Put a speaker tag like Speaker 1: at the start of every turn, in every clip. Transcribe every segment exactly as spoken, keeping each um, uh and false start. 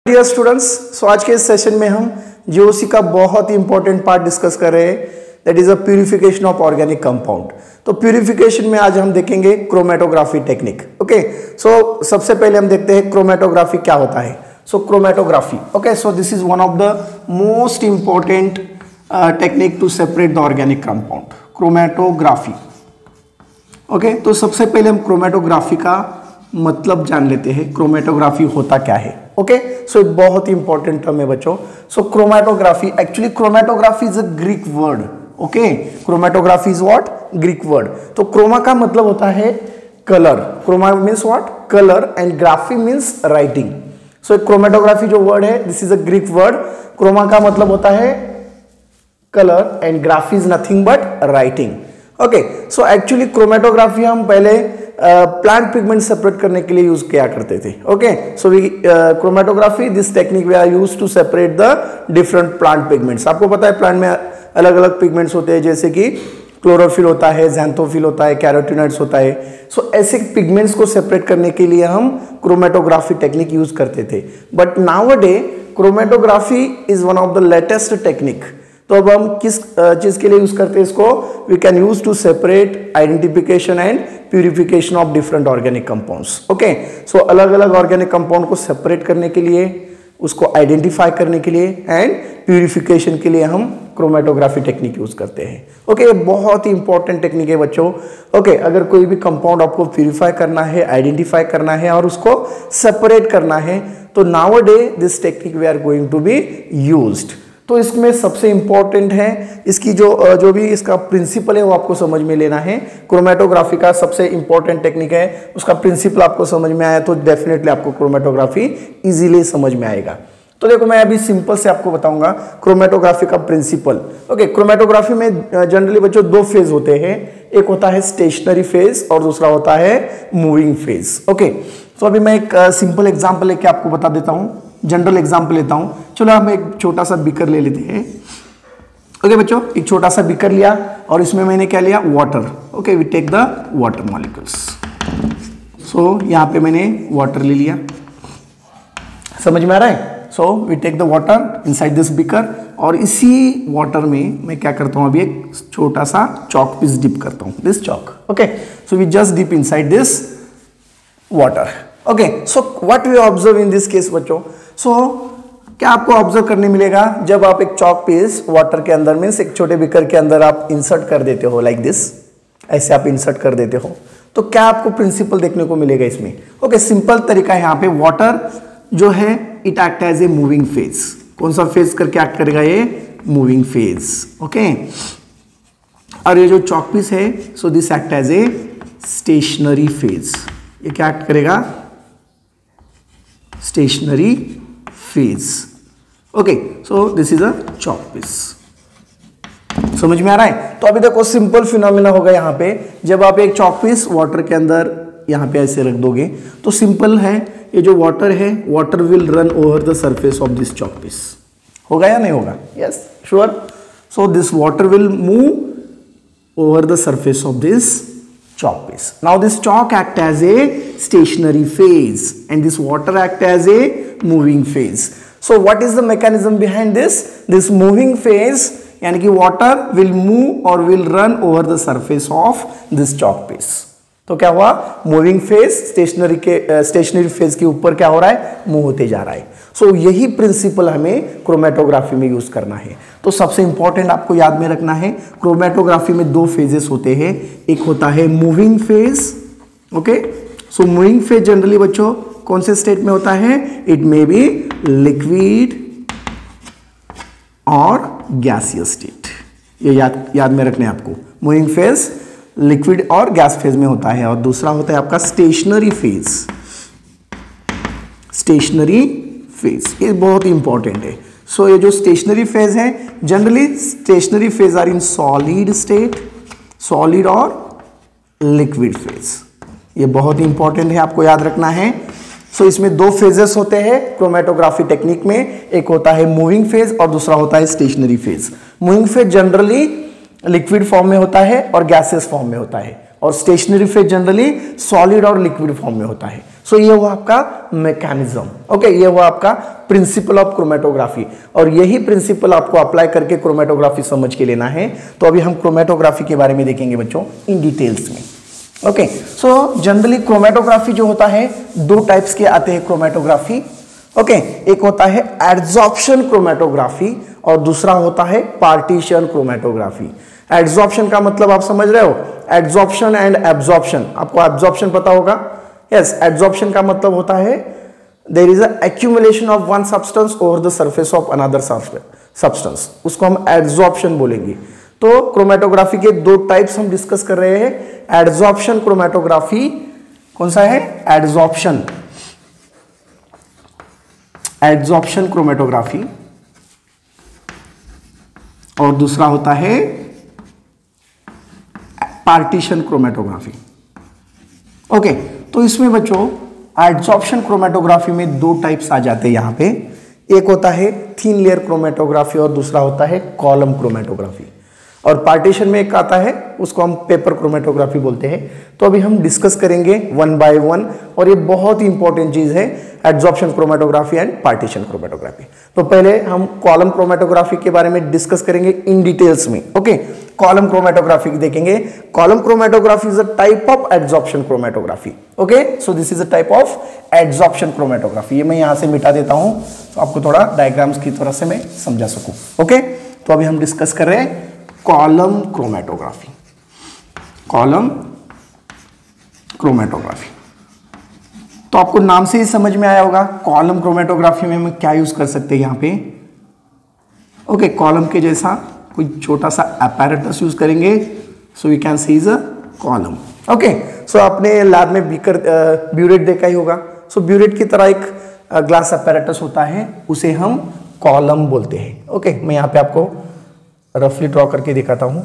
Speaker 1: Dear students, सो आज के इस सेशन में हम जीओसी का बहुत ही इंपॉर्टेंट पार्ट डिस्कस कर रहे हैं, that is a purification of organic compound. तो प्यूरिफिकेशन में आज हम देखेंगे क्रोमेटोग्राफी टेक्निक। ओके, सो सबसे पहले हम देखते हैं क्रोमेटोग्राफी क्या होता है। So chromatography, okay, so this is one of the most important technique to separate the organic compound, chromatography. Okay, तो सबसे पहले हम क्रोमेटोग्राफी का मतलब जान लेते हैं, क्रोमेटोग्राफी होता क्या है। ओके, सो बहुत ही इंपॉर्टेंट टर्म है बच्चों। So chromatography, actually chromatography is a Greek word. Okay, chromatography is what, Greek word. तो क्रोमा का मतलब होता है colour, chroma means what, colour, and graphy means writing. So chromatography जो वर्ड है, this is a Greek word. Chroma का मतलब होता है colour and graphy is nothing but writing. Okay, so actually chromatography हम पहले प्लांट पिगमेंट सेपरेट करने के लिए यूज किया करते थे। Okay, so we chromatography, this technique we are use to separate the different plant pigments. आपको पता है प्लांट में अलग अलग पिगमेंट्स होते हैं, जैसे कि क्लोरोफिल होता है, ज़ैंथोफिल होता है, कैरोटीनॉइड्स होता है। सो so, ऐसे पिगमेंट्स को सेपरेट करने के लिए हम क्रोमेटोग्राफी टेक्निक यूज करते थे। But nowadays chromatography is one of the latest technique. तो अब हम किस चीज के लिए यूज करते हैं इसको, we can use to separate identification and purification of different organic compounds. Okay, so अलग अलग ऑर्गेनिक कंपाउंड को सेपरेट करने के लिए, उसको आइडेंटिफाई करने के लिए एंड प्यूरिफिकेशन के लिए हम क्रोमेटोग्राफी टेक्निक यूज करते हैं। ओके, ये बहुत ही इंपॉर्टेंट टेक्निक है बच्चों। ओके, अगर कोई भी कंपाउंड आपको प्यूरिफाई करना है, आइडेंटिफाई करना है और उसको सेपरेट करना है, तो now day this technique we are going to be used. तो इसमें सबसे इंपॉर्टेंट है इसकी जो जो भी इसका प्रिंसिपल है वो आपको समझ में लेना है। क्रोमेटोग्राफी का सबसे इंपॉर्टेंट टेक्निक है, उसका प्रिंसिपल आपको समझ में आया तो डेफिनेटली आपको क्रोमेटोग्राफी इजीली समझ में आएगा। तो देखो, मैं अभी सिंपल से आपको बताऊंगा क्रोमेटोग्राफी का प्रिंसिपल। ओके, क्रोमेटोग्राफी में जनरली बच्चों दो फेज होते हैं, एक होता है स्टेशनरी फेज और दूसरा होता है मूविंग फेज। ओके, तो अभी मैं एक सिंपल एग्जाम्पल लेके आपको बता देता हूँ, जनरल एग्जाम्पल लेता हूं। चलो हम एक छोटा सा बीकर ले लेते हैं। ओके बच्चों, एक छोटा सा बीकर लिया और इसमें मैंने क्या लिया, water. Okay, we take the water molecules. So यहां पे मैंने वाटर ले लिया, समझ में आ रहा है। So we take the water inside this beaker और इसी वाटर में मैं क्या करता हूं, अभी एक छोटा सा चॉक पीस डिप करता हूं, this chalk. Okay, so we just dip inside this water. Okay, so what we observe in this case बच्चों, सो so, क्या आपको ऑब्जर्व करने मिलेगा, जब आप एक चॉक पीस वाटर के अंदर में एक छोटे बीकर के अंदर आप इंसर्ट कर देते हो, लाइक दिस, ऐसे आप इंसर्ट कर देते हो, तो क्या आपको प्रिंसिपल देखने को मिलेगा इसमें। ओके, सिंपल तरीका है, यहाँ पे वाटर जो है it act as a moving phase. कौन सा फेज करके एक्ट करेगा, ये मूविंग फेज। ओके, और ये जो चॉक पीस है, so this act as a stationary phase. ये क्या एक्ट करेगा, stationary phase. Okay, so this is a chalk piece. समझ में आ रहा है। तो अभी देखो सिंपल फिनोमिना होगा यहाँ पे, जब आप एक चॉक पीस वाटर के अंदर यहाँ पे ऐसे रख दोगे तो सिंपल है, ये जो वाटर है, water will run over the surface of this chalk piece. होगा या नहीं होगा, yes sure. So this water will move over the surface of this chalk piece. Now this chalk act as a stationary phase and this water act as a moving phase. So what is the mechanism behind this? This moving phase यानी कि water will move or will run over the surface of this chalk piece. तो क्या हुआ, moving phase stationary के stationary phase के ऊपर क्या हो रहा है, मूव होते जा रहा है। सो so, यही प्रिंसिपल हमें क्रोमेटोग्राफी में यूज करना है। तो सबसे इंपॉर्टेंट आपको याद में रखना है, क्रोमेटोग्राफी में दो फेजेस होते हैं, एक होता है moving phase. Okay, so moving phase generally बच्चों कौन से स्टेट में होता है, इट मे बी लिक्विड और गैसियस स्टेट। ये याद याद में रखना है आपको, मूविंग फेज लिक्विड और गैस फेज में होता है, और दूसरा होता है आपका स्टेशनरी फेज। स्टेशनरी फेज ये बहुत ही इंपॉर्टेंट है। सो so, ये जो स्टेशनरी फेज है, generally stationary phase are in solid state, solid और लिक्विड फेज। ये बहुत ही इंपॉर्टेंट है, आपको याद रखना है। सो so, इसमें दो फेजेस होते हैं क्रोमेटोग्राफी टेक्निक में, एक होता है मूविंग फेज और दूसरा होता है stationary phase. Moving phase generally liquid form में होता है और गैसेस फॉर्म में होता है, और स्टेशनरी फेज जनरली सॉलिड और लिक्विड फॉर्म में होता है। सो so, ये हुआ आपका मैकेनिज्म। ओके, ये हुआ आपका प्रिंसिपल ऑफ क्रोमेटोग्राफी, और यही प्रिंसिपल आपको अप्लाई करके क्रोमेटोग्राफी समझ के लेना है। तो अभी हम क्रोमेटोग्राफी के बारे में देखेंगे बच्चों इन डिटेल्स में। ओके, सो जनरली क्रोमेटोग्राफी जो होता है दो टाइप्स के आते हैं क्रोमेटोग्राफी। ओके okay, एक होता है एड्सॉर्प्शन क्रोमेटोग्राफी और दूसरा होता है पार्टीशन क्रोमेटोग्राफी। एड्सॉर्प्शन का मतलब आप समझ रहे हो, एड्सॉर्प्शन एंड एब्जॉर्प्शन। आपको एब्जॉर्प्शन पता होगा। यस, एड्सॉर्प्शन का मतलब होता है there is a accumulation of one substance over the surface of another substance, उसको हम एड्सॉर्प्शन बोलेंगे। तो क्रोमेटोग्राफी के दो टाइप्स हम डिस्कस कर रहे हैं। एड्सॉर्प्शन क्रोमेटोग्राफी कौन सा है? एड्सॉर्प्शन एड्सॉर्प्शन क्रोमेटोग्राफी, और दूसरा होता है पार्टीशन क्रोमेटोग्राफी। ओके, तो इसमें बच्चों एड्सॉर्प्शन क्रोमेटोग्राफी में दो टाइप्स आ जाते हैं यहां पे। एक होता है थिन लेयर क्रोमेटोग्राफी और दूसरा होता है कॉलम क्रोमेटोग्राफी। और पार्टीशन में एक आता है, उसको हम पेपर क्रोमेटोग्राफी बोलते हैं। तो अभी हम डिस्कस करेंगे वन बाय वन, और ये बहुत ही इंपॉर्टेंट चीज है, adsorption chromatography and partition chromatography. तो पहले हम कॉलम क्रोमेटोग्राफी के बारे में डिस्कस करेंगे इन डिटेल्स में। ओके, कॉलम क्रोमेटोग्राफी देखेंगे। Column chromatography is a type of adsorption chromatography. Okay, so this is a type of adsorption chromatography. ये मैं यहां से मिटा देता हूं तो आपको थोड़ा डायग्राम्स की तरह से मैं समझा सकूं। ओके, तो अभी हम डिस्कस कर रहे हैं कॉलम क्रोमेटोग्राफी। कॉलम क्रोमेटोग्राफी तो आपको नाम से ही समझ में आया होगा, कॉलम क्रोमेटोग्राफी में हम क्या यूज कर सकते हैं यहां पे। ओके, कॉलम के जैसा कोई छोटा सा apparatus यूज करेंगे, so we can see is a column. Okay, so आपने लैब में बीकर ब्यूरेट देखा ही होगा। सो so, ब्यूरेट की तरह एक ग्लास apparatus होता है, उसे हम कॉलम बोलते हैं। ओके okay, मैं यहां पे आपको रफली ड्रॉ करके दिखाता हूं।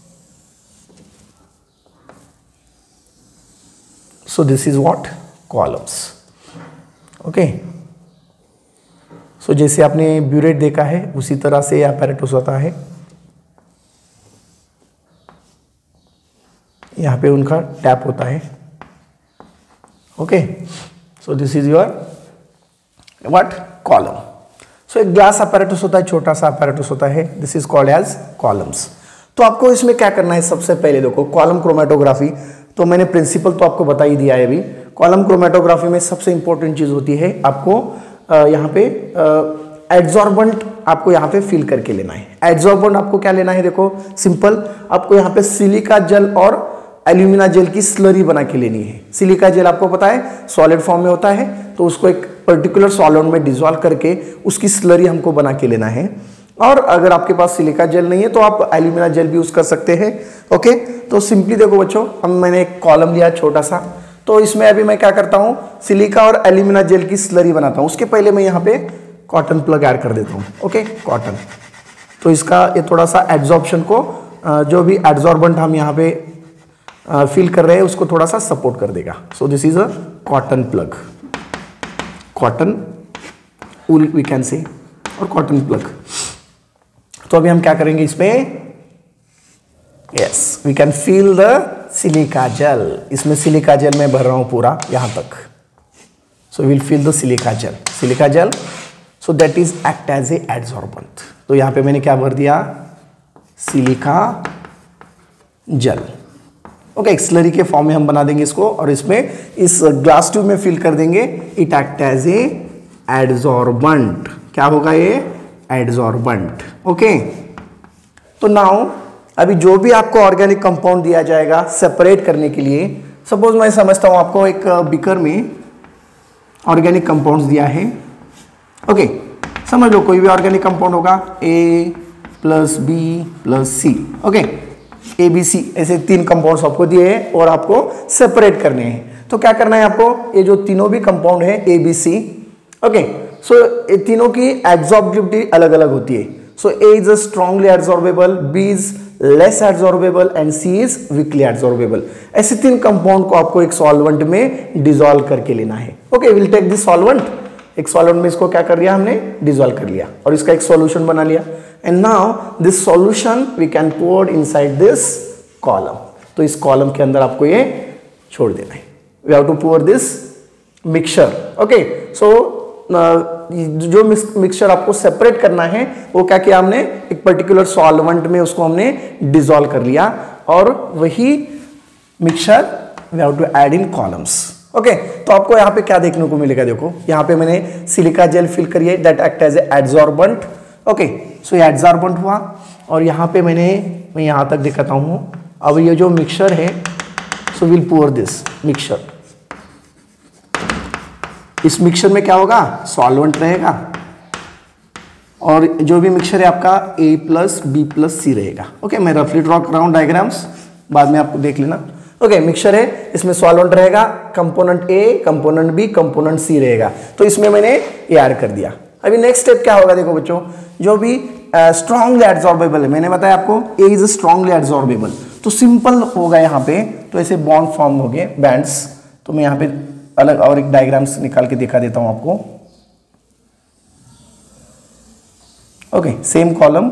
Speaker 1: So this is what columns. Okay, so जैसे आपने ब्यूरेट देखा है उसी तरह से apparatus होता है। यहां पे उनका टैप होता है। Okay, so this is your what column. So एक ग्लास apparatus होता है, छोटा सा apparatus होता है, this is called as columns. तो आपको इसमें क्या करना है, सबसे पहले देखो कॉलम क्रोमेटोग्राफी, तो मैंने प्रिंसिपल तो आपको बता ही दिया है अभी। कॉलम क्रोमेटोग्राफी में सबसे इंपॉर्टेंट चीज होती है आपको यहाँ पे एड्सॉर्बेंट आपको यहाँ पे फिल करके लेना है। एड्सॉर्बेंट आपको क्या लेना है, देखो सिंपल, आपको यहाँ पे सिलिका जेल और एल्यूमिना जेल की स्लरी बना के लेनी है। सिलिका जेल आपको पता है सॉलिड फॉर्म में होता है, तो उसको एक पर्टिकुलर सॉल्वेंट में डिसॉल्व करके उसकी स्लरी हमको बना के लेना है। और अगर आपके पास सिलिका जेल नहीं है तो आप एल्यूमिना जेल भी यूज कर सकते हैं। ओके, तो सिंपली देखो बच्चों, हम मैंने एक कॉलम लिया छोटा सा, तो इसमें अभी मैं क्या करता हूँ, सिलिका और एल्यूमिना जेल की स्लरी बनाता हूँ। उसके पहले मैं यहाँ पे कॉटन प्लग ऐड कर देता हूँ। ओके, कॉटन, तो इसका ये थोड़ा सा एड्सॉर्प्शन को, जो भी एड्सॉर्बेंट हम यहाँ पे फिल कर रहे हैं उसको थोड़ा सा सपोर्ट कर देगा। So this is a cotton plug, cotton wool we can say, और कॉटन प्लग। तो अभी हम क्या करेंगे इसमें, yes we can fill the silica gel. इसमें सिलिका जेल मैं भर रहा हूं पूरा यहां तक। So will fill the silica gel, silica gel, so that is act as a adsorbent. तो यहां पे मैंने क्या भर दिया, सिलिका जेल। ओके, एक स्लरी के फॉर्म में हम बना देंगे इसको, और इसमें इस ग्लास ट्यूब में फिल कर देंगे। It act as a adsorbent. क्या होगा ये, एड्सॉर्बेंट। ओके, तो नाउ अभी जो भी आपको ऑर्गेनिक कंपाउंड दिया जाएगा सेपरेट करने के लिए, सपोज मैं समझता हूं आपको एक बीकर में ऑर्गेनिक कंपाउंड्स दिया है। ओके, समझ लो कोई भी ऑर्गेनिक कंपाउंड होगा, A plus B plus C. Okay, A B C ऐसे तीन कंपाउंड्स आपको दिए हैं और आपको सेपरेट करने हैं। तो क्या करना है आपको, ये जो तीनों भी कंपाउंड है A B C, okay, so ये तीनों की एड्सॉर्बिलिटी अलग अलग होती है। So A is strongly adsorbable, B is less adsorbable and C is weakly adsorbable. ऐसे तीन कंपाउंड को आपको एक सॉल्वेंट में डिसॉल्व करके लेना है। Okay, will take this solvent, एक सॉल्वेंट में इसको क्या कर लिया हमने, डिसॉल्व कर लिया और इसका एक सॉल्यूशन बना लिया। And now this solution we can pour inside this column. तो इस कॉलम के अंदर आपको ये छोड़ देना है। We have to pour this mixture. Okay, so जो मिक्सचर आपको सेपरेट करना है वो क्या किया हमने, एक पर्टिकुलर सॉल्वेंट में उसको हमने डिसॉल्व कर लिया और वही mixture we have to add in columns. Okay, तो आपको यहाँ पे क्या देखने को मिलेगा, देखो यहाँ पे मैंने सिलिका जेल फिल करी है, that act as a adsorbent. Okay, so ये एडजॉर्बेंट हुआ और यहाँ पे मैंने मैं यहाँ तक दिखाता हूँ। अब ये जो मिक्सचर है, so will pour this mixture. इस मिक्सचर में क्या होगा, सॉल्वेंट रहेगा और जो भी मिक्सचर है आपका A plus B plus C रहेगा। ओके, मैं रफली ड्रॉ कर रहा हूँ डायग्राम्स, बाद में आपको देख लेना। ओके, मिक्सचर है, इसमें सॉल्वेंट रहेगा, component A, component B, component C रहेगा, तो इसमें मैंने ये ऐड कर दिया। अभी नेक्स्ट स्टेप क्या होगा, देखो बच्चों, जो भी स्ट्रांगली uh, एडजॉर्बेबल है, मैंने बताया आपको A इज स्ट्रांगली एडजॉर्बेबल, तो सिंपल होगा यहाँ पे, तो ऐसे बॉन्ड फॉर्म हो गए, बैंड्स। तो मैं यहाँ पे अलग और एक डायग्राम्स निकाल के दिखा देता हूं आपको। ओके, सेम कॉलम,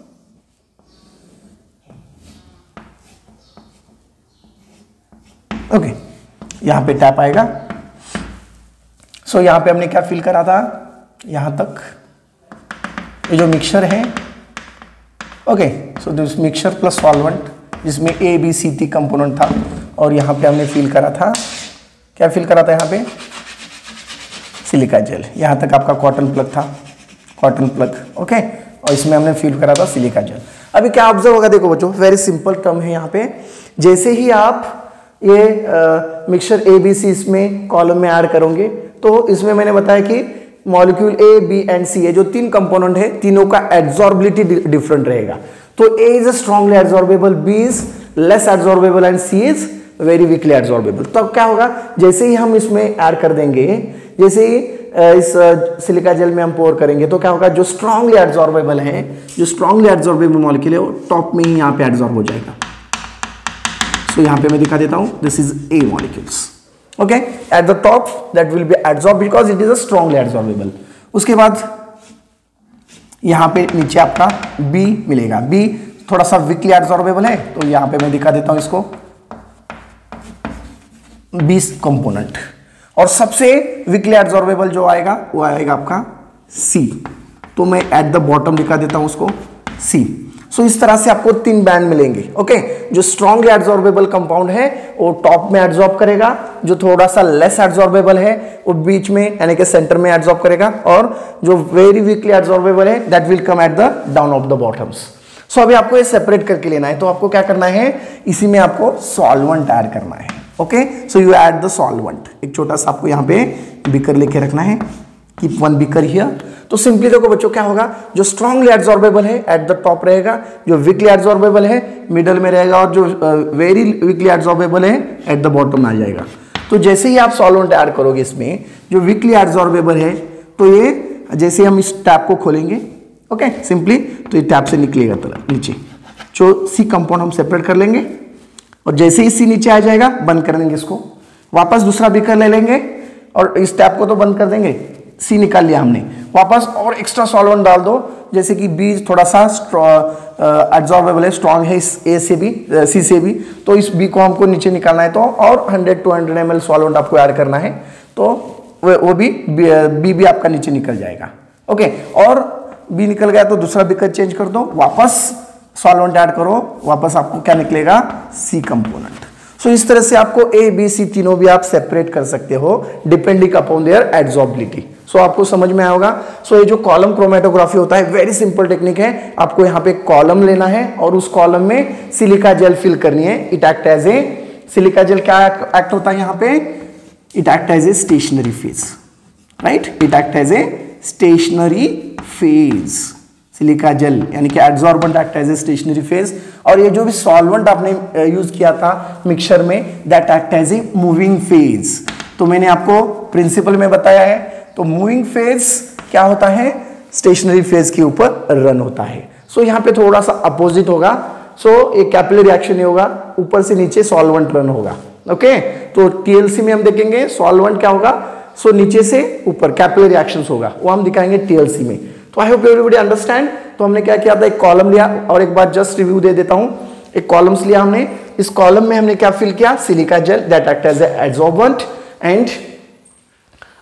Speaker 1: ओके, यहां पे टैप आएगा। सो so, यहां पे हमने क्या फिल करा था, यहां तक ये जो मिक्सचर है। Okay, so this mixture plus solvent जिसमें A B C T component था, और यहां पे हमने फिल करा था, क्या फिल करा था यहाँ पे, सिलिका जेल। यहाँ तक आपका कॉटन प्लग था, कॉटन प्लग। ओके, और इसमें हमने फिल करा था सिलिका जेल। अभी क्या ऑब्जर्व होगा, देखो बच्चों, वेरी सिंपल टर्म है यहाँ पे। जैसे ही आप ये मिक्सचर ए बी सी इसमें कॉलम में ऐड करोगे, तो इसमें मैंने बताया कि molecule A B and C है, जो तीन कंपोनेंट है, तीनों का एड्जॉर्बिलिटी डिफरेंट रहेगा। तो A is strongly adsorbable, B is less adsorbable and C is very weakly adsorbable. तो अब क्या होगा, जैसे ही हम इसमें ऐड कर देंगे, जैसे ही इस सिलिका जेल में हम पोर करेंगे, तो क्या होगा, जो स्ट्रांगली एड्जॉर्बेबल है, जो स्ट्रांगली एड्जॉर्बेबल मॉलिक्यूल है, वो टॉप में ही यहाँ पे एड्जॉर्ब हो जाएगा। सो so, यहाँ पे मैं दिखा देता हूँ, this is a molecules. Okay, at the top that will be adsorb because it is a strongly adsorbable. उसके बाद यहाँ पे नीचे आपका बी मिलेगा, बी थोड़ा सा वीकली एड्जॉर्बेबल है, तो यहाँ पे मैं दिखा देता हूँ इसको, बीस कंपोनेंट। और सबसे वीकली एब्जॉर्बेबल जो आएगा वो आएगा आपका सी, तो मैं एट द बॉटम दिखा देता हूं उसको सी। सो so, इस तरह से आपको तीन बैंड मिलेंगे। ओके, जो स्ट्रांगली एब्जॉर्बेबल कंपाउंड है वो टॉप में एब्जॉर्ब करेगा, जो थोड़ा सा लेस एब्जॉर्बेबल है वो बीच में यानी कि सेंटर में एब्जॉर्ब करेगा, और जो वेरी वीकली एब्जॉर्बेबल है that will come at the down of the bottoms. So अभी आपको ये सेपरेट करके लेना है, तो आपको क्या करना है, इसी में आपको सॉल्वेंट ऐड करना है। Okay, so you add the solvent. एक छोटा सा आपको यहाँ पे बीकर लेके रखना है, कीप वन बीकर हियर। तो सिंपली देखो बच्चों क्या होगा, जो स्ट्रांगली एब्जॉर्बेबल है एट द टॉप रहेगा, जो वीकली एब्जॉर्बेबल है मिडल में रहेगा, और जो वेरी वीकली एब्जॉर्बेबल है एट द बॉटम में आ जाएगा। तो जैसे ही आप सॉल्वेंट ऐड करोगे इसमें, जो वीकली एब्जॉर्बेबल है, तो ये जैसे हम इस टैप को खोलेंगे, ओके okay, सिंपली तो ये टैप से निकलेगा तरह नीचे, जो सी कंपाउंड हम सेपरेट कर लेंगे, और जैसे ही सी नीचे आ जाएगा बंद कर देंगे इसको, वापस दूसरा बीकर ले लेंगे और इस टैप को तो बंद कर देंगे, सी निकाल लिया हमने, वापस और एक्स्ट्रा सॉल्वेंट डाल दो, जैसे कि बी थोड़ा सा एब्जॉर्बेबल है, स्ट्रॉन्ग है इस ए से भी सी से भी, तो इस बी को हमको नीचे निकालना है, तो और hundred two hundred M L solvent आपको ऐड करना है, तो वो भी बी भी आपका नीचे निकल जाएगा। ओके, और बी निकल गया तो दूसरा बीकर चेंज कर दो, वापस सॉल्वेंट ऐड करो, वापस आपको क्या निकलेगा, सी कंपोनेंट। सो इस तरह से आपको ए बी सी तीनों भी आप सेपरेट कर सकते हो depending upon their adsorbability. So आपको समझ में आएगा। सो so, ये जो कॉलम क्रोमेटोग्राफी होता है वेरी सिंपल टेक्निक है, आपको यहाँ पे कॉलम लेना है और उस कॉलम में सिलिका जेल फिल करनी है। It act as a, silica gel क्या एक्ट होता है यहाँ पे, it act as a stationary phase, right, it act as a stationary phase, silica gel यानी कि adsorbent act as a stationary phase. और ये जो भी सॉल्वेंट आपने यूज किया था मिक्सचर में, that act as a moving phase. तो मैंने आपको प्रिंसिपल में बताया है, तो मूविंग फेज क्या होता है, स्टेशनरी फेज के ऊपर रन होता है। सो so, यहाँ पे थोड़ा सा अपोजिट होगा। सो so, एक कैपिलरी रिएक्शन नहीं होगा, ऊपर से नीचे सॉल्वेंट रन होगा। Okay okay? तो टीएलसी में हम देखेंगे सॉल्वेंट क्या होगा, सो so, नीचे से ऊपर कैपिलरी रिएक्शंस होगा, वो हम दिखाएंगे टीएलसी में। तो आई होप एवरीबॉडी अंडरस्टैंड। तो हमने क्या किया था, एक कॉलम लिया, और एक बार जस्ट रिव्यू दे देता हूं, एक कॉलम्स लिया हमने, इस कॉलम में हमने क्या फिल किया, silica gel that act as a adsorbent, and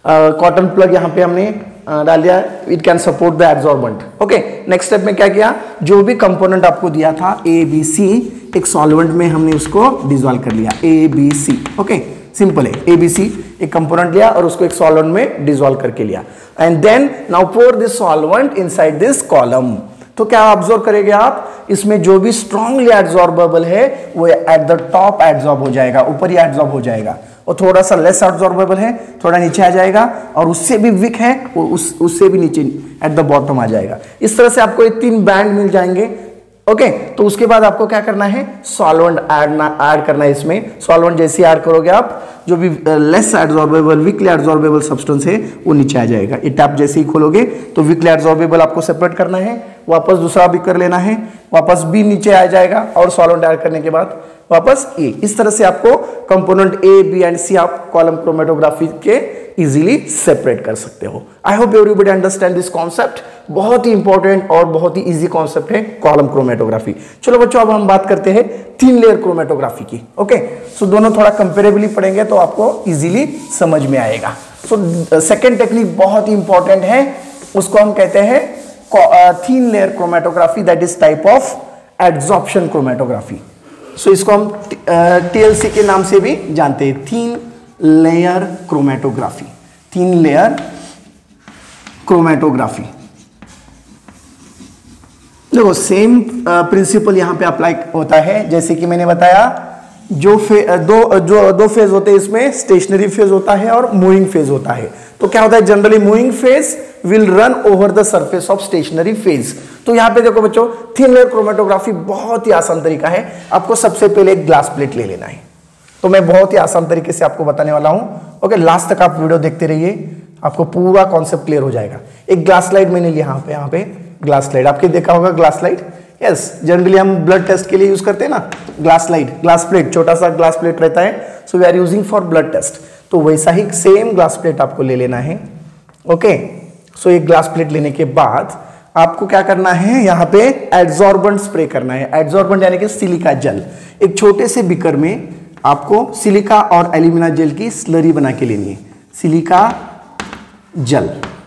Speaker 1: cotton plug यहाँ पे हमने uh, डाल दिया, it can support the absorbent. Okay, next step में क्या किया, जो भी कंपोनेंट आपको दिया था ए बी सी, एक सॉल्वेंट में हमने उसको डिसॉल्व कर लिया, A B C. Okay, simple है, ए बी सी एक कंपोनेंट लिया और उसको एक सॉल्वेंट में डिसॉल्व करके लिया, and then now pour this solvent inside this column. तो क्या ऑब्जर्व करेंगे आप, इसमें जो भी स्ट्रांगली एब्जॉर्बेबल है वो एट द टॉप एब्जॉर्ब हो जाएगा, ऊपर ही एब्जॉर्ब हो जाएगा, और थोड़ा सा लेस एब्जॉर्बेबल है थोड़ा नीचे आ जाएगा, और उससे भी वीक है वो उस उससे भी नीचे एट द बॉटम आ जाएगा। इस तरह से आपको ये तीन बैंड मिल जाएंगे। ओके okay, तो उसके बाद आपको क्या करना है, सॉल्वेंट ऐड ऐड करना है। इसमें सॉल्वेंट जैसे ऐड करोगे आप, जो भी less absorbable weakly absorbable substance है वो नीचे आ जाएगा। ये टैप जैसे ही खोलोगे तो वीकली एब्जॉर्बेबल आपको सेपरेट करना है, वापस दूसरा भी कर लेना है, वापस बी नीचे आ जाएगा, और सॉल्वेंट ऐड करने के बाद वापस ए। इस तरह से आपको component A B and C आप कॉलम क्रोमेटोग्राफी के इजीली सेपरेट कर सकते हो। I hope everybody understand this concept. बहुत ही इंपॉर्टेंट और बहुत ही इजी कॉन्सेप्ट है कॉलम क्रोमेटोग्राफी। चलो बच्चों, अब हम बात करते हैं तीन लेयर क्रोमेटोग्राफी की। ओके, सो दोनों थोड़ा कंपेरेबली पढ़ेंगे तो आपको इजीली समझ में आएगा। सो सेकेंड टेक्निक बहुत ही इंपॉर्टेंट है, उसको हम कहते हैं thin layer chromatography, that is type of adsorption chromatography. So so, इसको हम टीएलसी के नाम से भी जानते हैं, thin layer chromatography, thin layer chromatography. देखो सेम प्रिंसिपल यहां पे अप्लाई होता है, जैसे कि मैंने बताया जो फे, दो जो दो फेज होते हैं, इसमें स्टेशनरी फेज होता है और मूविंग फेज होता है। तो क्या होता है, generally moving phase will run over the surface of stationary phase. तो यहां पे देखो बच्चों, थिन लेयर क्रोमेटोग्राफी बहुत ही आसान तरीका है। आपको सबसे पहले एक ग्लास प्लेट ले लेना है, तो मैं बहुत ही आसान तरीके से आपको बताने वाला हूं। ओके, लास्ट तक आप वीडियो देखते रहिए, आपको पूरा कॉन्सेप्ट क्लियर हो जाएगा। एक ग्लास स्लाइड मैंने लिया यहाँ पे, यहाँ पे ग्लास स्लाइड आपके देखा होगा, ग्लास स्लाइड। यस, जनरली हम ब्लड टेस्ट के लिए यूज करते हैं ना ग्लास स्लाइड, ग्लास प्लेट, छोटा सा ग्लास प्लेट रहता है, so we are using for blood test. तो वैसा ही सेम ग्लास प्लेट आपको ले लेना है। ओके, सो एक ग्लास प्लेट लेने के बाद आपको क्या करना है, यहाँ पे एड्सॉर्बेंट स्प्रे करना है। एड्सॉर्बेंट यानी कि सिलिका जेल। एक छोटे से बीकर में आपको सिलिका और एल्यूमिना जेल की स्लरी बना के लेनी है, सिलिका जेल।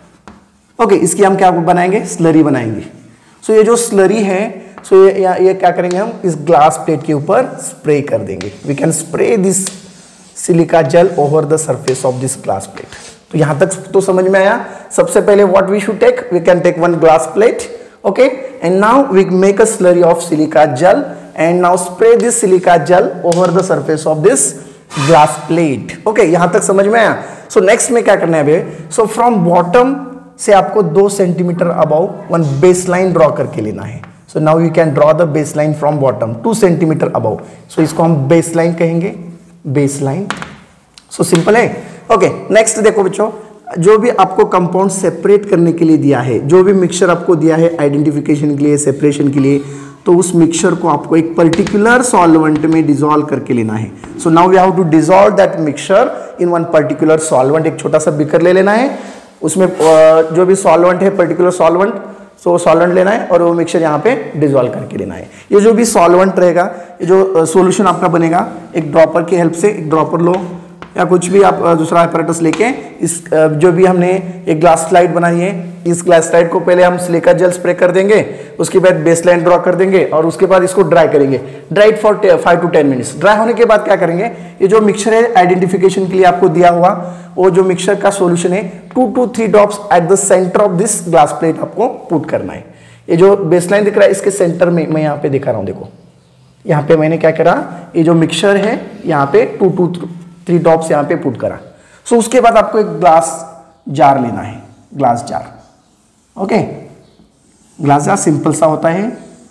Speaker 1: ओके, इसकी हम क्या बनाएंगे, स्लरी बनाएंगे। सो so, ये जो स्लरी है, सो so ये, ये क्या करेंगे, हम इस ग्लास प्लेट के ऊपर स्प्रे कर देंगे। We can spray this silica gel over the surface of this glass plate. तो यहां तक तो समझ में आया। सबसे पहले what we should take, we can take one glass plate, okay, and now we make a slurry of silica gel and now spray this silica gel over the surface of this glass plate. Okay, यहां तक समझ में आया। So next में क्या करना है अभी, सो फ्रॉम बॉटम से आपको दो centimetre about one base line draw करके लेना है। So now you can draw the base line from bottom two centimetre about. So इसको हम बेस लाइन कहेंगे, बेस लाइन। सो सिंपल है। ओके, नेक्स्ट देखो बच्चों, जो भी आपको कंपाउंड सेपरेट करने के लिए दिया है, जो भी मिक्सचर आपको दिया है आइडेंटिफिकेशन के लिए, सेपरेशन के लिए, तो उस मिक्सचर को आपको एक पर्टिकुलर सॉल्वेंट में डिसॉल्व करके लेना है। So now we have to dissolve that mixture in one particular solvent. एक छोटा सा बीकर ले लेना है, उसमें जो भी सॉल्वेंट है, पर्टिकुलर सॉल्वेंट, सो सॉल्वेंट लेना है और वो मिक्सचर यहाँ पे डिसॉल्व करके लेना है। ये जो भी सॉल्वेंट रहेगा, ये जो सॉल्यूशन आपका बनेगा, एक ड्रॉपर की हेल्प से, एक ड्रॉपर लो या कुछ भी आप दूसरा apparatus लेके, इस जो भी हमने एक ग्लास स्लाइड बनाई है, इस ग्लास स्लाइड को पहले हम सिलिका जेल स्प्रे कर देंगे, उसके बाद बेस लाइन ड्रॉ कर देंगे और उसके बाद इसको ड्राई करेंगे। Dry for five to ten minutes. Dry होने के बाद क्या करेंगे, ये जो मिक्सचर है आइडेंटिफिकेशन के लिए आपको दिया हुआ, वो जो मिक्सचर का सॉल्यूशन है, two to three drops at the centre of this glass plate आपको पुट करना है। ये जो बेस लाइन दिख रहा है, इसके सेंटर में मैं यहाँ पे दिखा रहा हूँ, देखो यहाँ पे मैंने क्या करा, ये जो मिक्सचर है यहाँ पे टू टू थ्री ड्रॉप्स यहाँ पे पुट करा। सो so, उसके बाद आपको एक ग्लास जार लेना है, glass jar. Okay, glass jar simple सा होता है,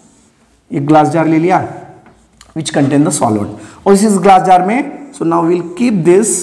Speaker 1: एक ग्लास जार ले लिया विच कंटेन द सॉल्वेंट, और इस ग्लास जार में, so now will keep this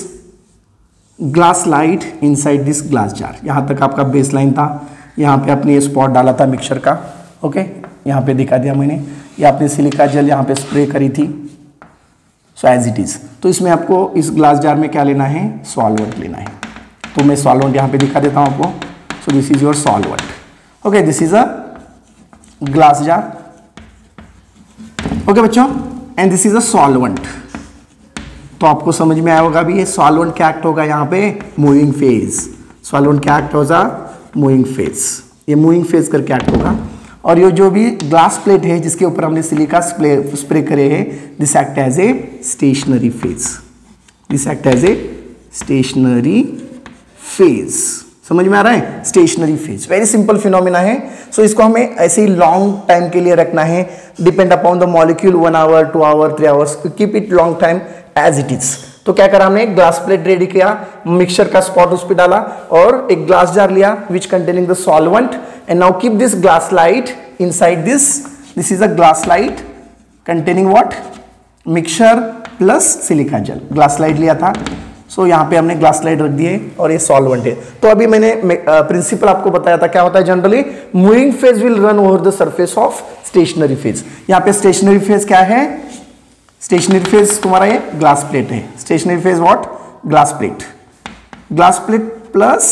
Speaker 1: glass light inside this glass jar. यहां तक आपका बेस लाइन था, यहाँ पे आपने ये स्पॉट डाला था मिक्सचर का। ओके, यहाँ पे दिखा दिया मैंने, ये आपने सिलिका जेल यहाँ पे स्प्रे करी थी, सो एज इट इज। तो इसमें आपको इस ग्लास जार में क्या लेना है, सॉल्वेंट लेना है। तो मैं सॉल्वेंट यहाँ पे दिखा देता हूँ आपको। So this is your solvent. Okay, this is a glass jar. Okay बच्चों, and this is a solvent. तो आपको समझ में आया होगा भी ये सॉल्वेंट क्या एक्ट होगा यहाँ पे, मूविंग फेज। सॉल्वेंट क्या एक्ट होगा, मूविंग फेज। ये मूविंग फेज करके एक्ट होगा। और ये जो भी ग्लास प्लेट है जिसके ऊपर हमने सिलिका स्प्रे स्प्रे करे हैं, this act as a stationary phase. This act as a stationary phase. समझ में आ रहा है, stationary phase. Very simple phenomena है। सो so, इसको हमें ऐसे ही लॉन्ग टाइम के लिए रखना है, depend upon the molecule, one hour two hour three hours, keep it long time as it is. तो क्या करा हमने, ग्लास प्लेट रेडी किया, मिक्सचर का स्पॉट उस पर डाला और एक ग्लास जार लिया which containing the solvent, and now keep this glass light inside this. This is a glass light containing what, mixture plus silica gel. Glass light लिया था, सो so, यहाँ पे हमने ग्लास लाइट रख दिए और ये सॉल्वेंट है। तो अभी मैंने प्रिंसिपल uh, आपको बताया था क्या होता है generally, moving phase will run over the surface of stationary phase. यहाँ पे स्टेशनरी फेज क्या है, स्टेशनरी फेज तुम्हारा ये ग्लास प्लेट है। Stationary phase what, glass plate. Glass plate plus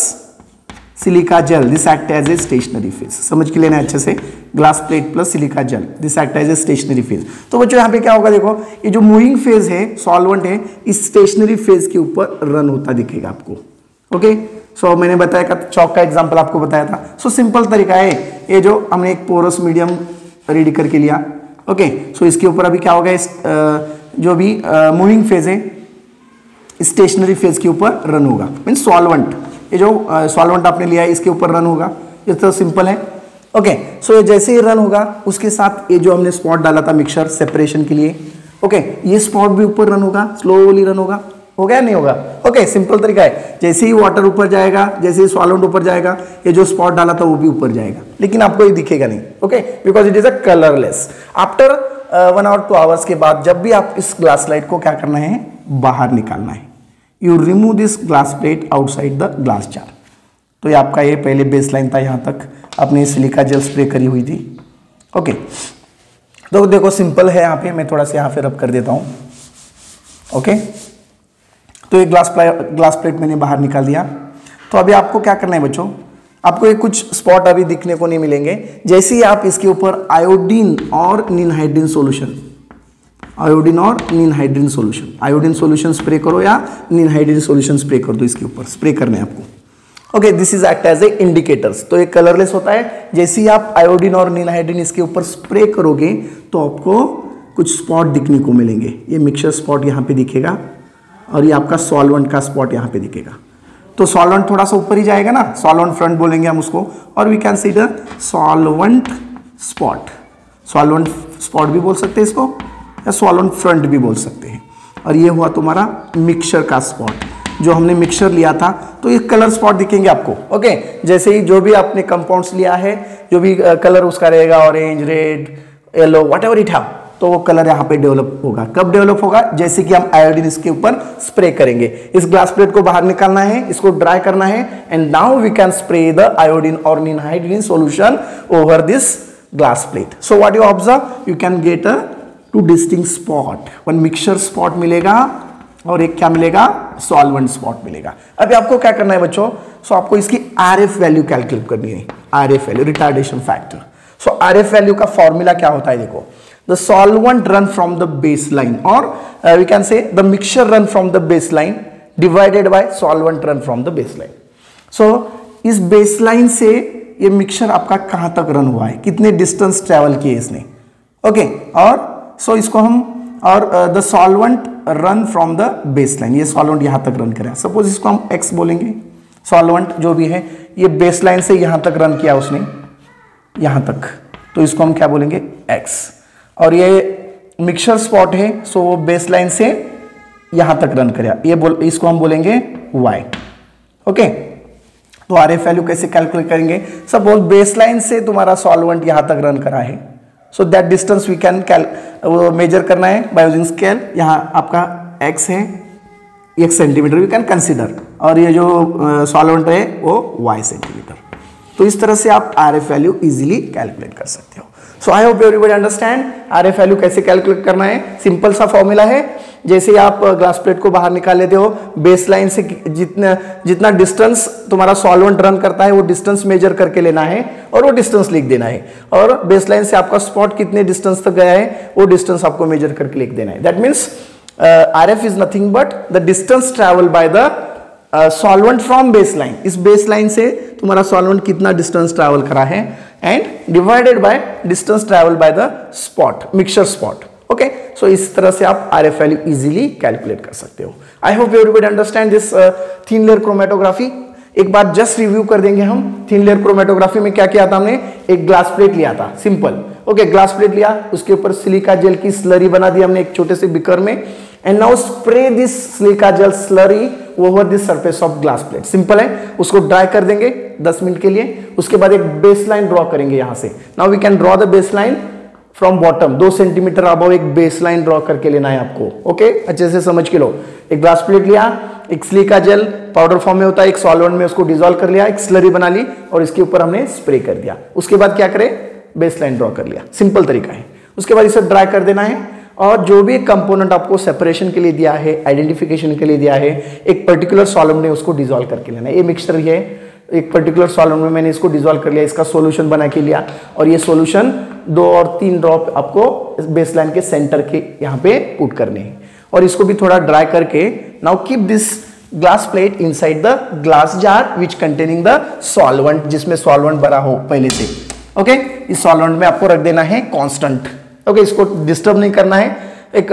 Speaker 1: silica gel, this act as a stationary phase. समझ के लेना अच्छे से, glass plate plus silica gel, this act as a stationary phase. तो बच्चों यहाँ पे क्या होगा, देखो ये जो मूविंग फेज है, सॉल्वेंट है, इस स्टेशनरी फेज के ऊपर रन होता दिखेगा आपको। ओके, सो मैंने बताया था, चौक का एग्जांपल आपको बताया था। सो so, सिंपल तरीका है, ये जो हमने एक पोरस मीडियम रेडी करके लिया। ओके, सो इसके ऊपर अभी क्या होगा, इस जो भी मूविंग फेज है स्टेशनरी फेज के ऊपर रन होगा, मीन सॉल्वेंट, ये जो सॉल्वेंट आपने लिया है इसके ऊपर रन होगा। ये तो सिंपल है। ओके, सो ये जैसे ही रन होगा उसके साथ ये जो हमने स्पॉट डाला था मिक्सचर सेपरेशन के लिए, ओके, ये स्पॉट भी ऊपर रन होगा, स्लोली रन होगा। हो गया नहीं होगा? ओके, सिंपल तरीका है। जैसे ही वाटर ऊपर जाएगा, जैसे ही सॉल्वेंट ऊपर जाएगा, ये जो स्पॉट डाला था वो भी ऊपर जाएगा, लेकिन आपको ये दिखेगा नहीं। Okay, because it is a colourless. After one hour two hours के बाद जब भी आप इस ग्लास लाइट को क्या करना है, बाहर निकालना है। You remove this glass plate outside the glass jar. तो ये आपका ये पहले बेस लाइन था, यहाँ तक आपने सिलिका जेल स्प्रे करी हुई थी। ओके, तो देखो सिंपल है, यहाँ पे मैं थोड़ा सा यहाँ पे रब कर देता हूँ। ओके, तो ये ग्लास ग्लास प्लेट मैंने बाहर निकाल दिया। तो अभी आपको क्या करना है बच्चों, आपको ये कुछ स्पॉट अभी दिखने को नहीं मिलेंगे। जैसे ही आप इसके ऊपर आयोडीन और निनहाइड्रीन सॉल्यूशन, आयोडीन और ninhydrin solution, iodine solution spray करो या निनहाइड्रीन सॉल्यूशन स्प्रे कर दो, इसके ऊपर स्प्रे करने हैं आपको। Okay, this is act as a indicators. तो ये कलरलेस होता है। जैसे ही आप आयोडीन और निनहाइड्रीन इसके ऊपर स्प्रे करोगे तो आपको कुछ स्पॉट दिखने को मिलेंगे। ये मिक्सचर स्पॉट यहाँ पे दिखेगा और ये आपका सॉल्वेंट का स्पॉट यहाँ पे दिखेगा। तो सॉल्वेंट थोड़ा सा ऊपर ही जाएगा ना, सॉल्वेंट फ्रंट बोलेंगे हम उसको, और we can see the solvent spot. Solvent spot भी बोल सकते हैं इसको, या सॉल्वेंट फ्रंट भी बोल सकते हैं। और ये हुआ तुम्हारा मिक्सचर का स्पॉट, जो हमने मिक्सचर लिया था। तो ये कलर स्पॉट दिखेंगे आपको। ओके, जैसे ही जो भी आपने कंपाउंड्स लिया है, जो भी कलर उसका रहेगा, orange, red, yellow, whatever it have, तो वो कलर यहाँ पे डेवलप होगा। कब डेवलप होगा? जैसे कि हम आयोडीन इसके ऊपर स्प्रे करेंगे। इस ग्लास प्लेट को बाहर निकालना है, इसको ड्राई करना है, and now we can spray the iodine और ninhydrin solution over this glass plate. So what you observe, you can get a two distinct spot. One mixture spot मिलेगा और एक क्या मिलेगा, सॉल्वेंट स्पॉट मिलेगा। अभी आपको क्या करना है बच्चों, सो आपको इसकी आरएफ वैल्यू कैलकुलेट करनी है। RF value, retardation factor. So RF value का फॉर्मूला क्या होता है, देखो, the solvent run from the baseline, or uh, we can say the mixture run from the baseline divided by solvent run from the baseline. so इस baseline से ये mixture आपका कहाँ तक रन हुआ है, कितने distance travel किए इसने। ओके, और so इसको हम, और uh, the solvent run from the baseline, ये solvent यहाँ तक रन करें। सपोज इसको हम x बोलेंगे, solvent जो भी है ये baseline से यहाँ तक रन किया उसने, यहाँ तक, तो इसको हम क्या बोलेंगे, x। और ये मिक्सचर स्पॉट है, सो वो बेस लाइन से यहां तक रन करेगा, ये बोल, इसको हम बोलेंगे y। ओके, तो आर एफ वैल्यू कैसे कैलकुलेट करेंगे, सपोज बेस लाइन से तुम्हारा सॉल्वेंट यहां तक रन करा है, so that distance we can कैल मेजर करना है बाय यूजिंग स्केल। यहां आपका x है, एक सेंटीमीटर वी कैन कंसीडर, और ये जो सॉल्वेंट uh, है वो y सेंटीमीटर। तो इस तरह से आप R F value easily calculate कर सकते हो। So I hope everybody understand R F value कैसे कैलकुलेट करना है। सिंपल सा फॉर्मूला है, जैसे आप ग्लास प्लेट को बाहर निकाल लेते हो, बेस लाइन से जितना जितना डिस्टेंस तुम्हारा सॉल्वेंट रन करता है वो डिस्टेंस मेजर करके लेना है और वो डिस्टेंस लिख देना है, और बेस लाइन से आपका स्पॉट कितने डिस्टेंस तक गया है वो डिस्टेंस आपको मेजर करके लिख देना है। That means R F is nothing but the distance travel by the solvent from baseline. इस बेसलाइन से तुम्हारा सॉल्वेंट कितना डिस्टेंस ट्रैवल करा है and divided by distance travel by the spot, mixture spot. Okay, so इस तरह से आप R F value easily calculate कर सकते हो। I hope everybody understand this thin layer chromatography. एक बार जस्ट रिव्यू कर देंगे हम। थिन लेयर क्रोमेटोग्राफी में क्या किया था हमने, एक ग्लास प्लेट लिया था, सिंपल। ओके, ग्लास प्लेट लिया, उसके ऊपर सिलिका जेल की स्लरी बना दी हमने एक छोटे से बिकर में, and now spray this silica gel slurry over this surface of glass plate. Simple है, उसको ड्राई कर देंगे दस मिनट के लिए। उसके बाद एक बेस लाइन ड्रॉ करेंगे यहां से। Now we can draw the base line from bottom, दो सेंटीमीटर अबव एक बेस लाइन ड्रॉ करके लेना है आपको। ओके, अच्छे से समझ के लो। एक ग्लास प्लेट लिया, एक सिलिका जेल पाउडर फॉर्म में होता है, एक सॉल्वेंट में उसको डिसॉल्व कर लिया, एक स्लरी बना ली और इसके ऊपर हमने स्प्रे कर दिया। उसके बाद क्या करें, बेस लाइन ड्रॉ कर लिया। सिंपल तरीका है। उसके बाद इसे ड्राई कर देना है और जो भी कंपोनेंट आपको सेपरेशन के लिए दिया है, आइडेंटिफिकेशन के लिए दिया है, एक पर्टिकुलर सॉल्वेंट में उसको डिसॉल्व करके लेना है। ये मिक्सचर है, एक पर्टिकुलर सॉल्वेंट में मैंने इसको डिसॉल्व कर लिया, इसका सॉल्यूशन बना के लिया और ये सॉल्यूशन दो और तीन ड्रॉप आपको बेसलाइन के सेंटर के यहाँ पे पुट करने हैं और इसको भी थोड़ा ड्राई करके now keep this glass plate inside the glass jar which containing the solvent, जिसमें सॉल्वेंट भरा हो पहले से। ओके, इस सॉल्वेंट में आपको रख देना है कांस्टेंट। ओके, इसको डिस्टर्ब नहीं करना है। एक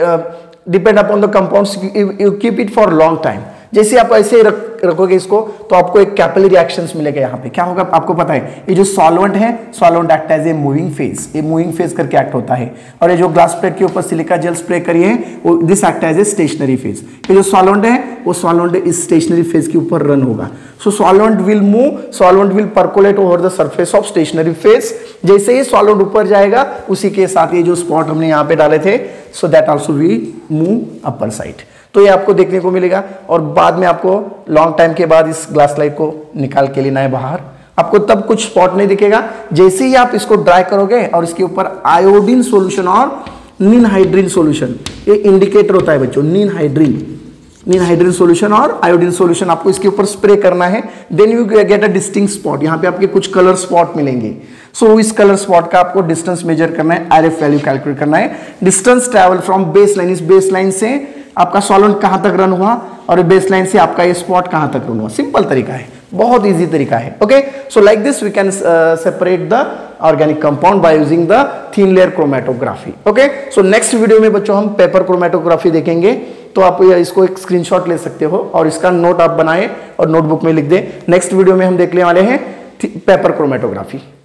Speaker 1: depend upon the compounds, you keep it for long time. जैसे आप ऐसे रख, रखोगे इसको तो आपको एक कैपिलरी रिएक्शंस मिलेगा। यहाँ पे क्या होगा आपको पता है, ये जो सॉल्वेंट है, solvent act as a moving phase, ये मूविंग फेज करके एक्ट होता है। और ये जो ग्लास प्लेट के ऊपर सिलिका जेल स्प्रे करी है वो this act as a stationary phase. ये जो सॉल्वेंट है वो सॉल्वेंट इस स्टेशनरी फेज के ऊपर रन होगा। So solvent will move, solvent will percolate over the surface of stationary phase. जैसे ही सॉल्वेंट ऊपर जाएगा उसी के साथ ये जो स्पॉट हमने यहाँ पे डाले थे, so that also will move upper side. तो ये आपको देखने को मिलेगा और बाद में आपको लॉन्ग टाइम के बाद इस ग्लास लाइट को निकाल के लेना है बाहर। आपको तब कुछ स्पॉट नहीं दिखेगा। जैसे ही आप इसको ड्राई करोगे और इसके ऊपर आयोडीन सॉल्यूशन और नीन हाइड्रीन सॉल्यूशन, ये इंडिकेटर होता है बच्चों, ninhydrin ninhydrin solution और आयोडीन सॉल्यूशन आपको इसके ऊपर स्प्रे करना है। Then you get a distinct spot. यहाँ पे आपके कुछ कलर स्पॉट मिलेंगे। सो so, इस कलर स्पॉट का आपको डिस्टेंस मेजर करना है, आर एफ वैल्यू कैलकुलेट करना है। Distance travel from base line, इस बेस लाइन से आपका सॉल्वेंट कहां तक रन हुआ और बेस लाइन से आपका ये स्पॉट कहां तक रन हुआ। सिंपल तरीका है, बहुत इजी तरीका है। Okay, so like this we can separate the organic compound by using the thin layer chromatography. Okay, so next video में बच्चों हम पेपर क्रोमेटोग्राफी देखेंगे। तो आप इसको एक स्क्रीनशॉट ले सकते हो और इसका नोट आप बनाए और नोटबुक में लिख दे। नेक्स्ट वीडियो में हम देखने वाले हैं पेपर क्रोमेटोग्राफी।